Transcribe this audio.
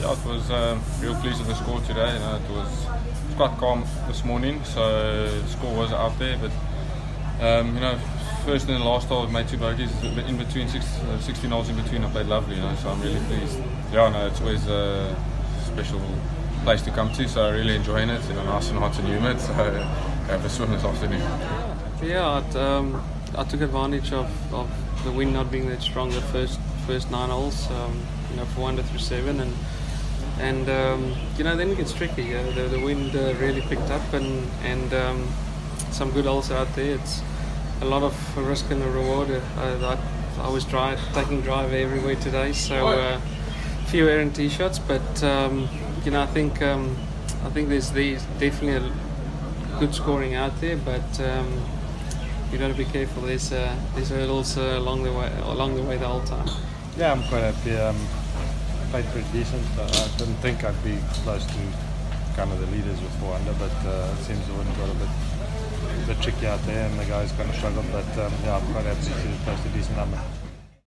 Yeah, it was real pleased with the score today. You know, it was quite calm this morning, so the score was out there. But you know, first and last hole, I made 2 bogeys in between, 16 holes in between. I played lovely, you know, so I'm really pleased. Yeah, no, it's always a special place to come to, so I'm really enjoying it. You know, nice and hot and humid, so I have a swim this afternoon. Yeah, I took advantage of the wind not being that strong the first 9 holes. You know, for 1 through 7, and you know, then it gets tricky. The wind really picked up, and some good holes out there. It's a lot of risk and a reward. I was taking drive everywhere today, so a few errant tee shots, but you know, I think there's definitely a good scoring out there, but you got to be careful. There's hurdles along the way the whole time. Yeah, I'm quite happy. Played pretty decent. I didn't think I'd be close to kind of the leaders with 4 under, but it seems the wind got a bit tricky out there, and the guys kind of struggled. But yeah, I'm quite happy to post a decent number.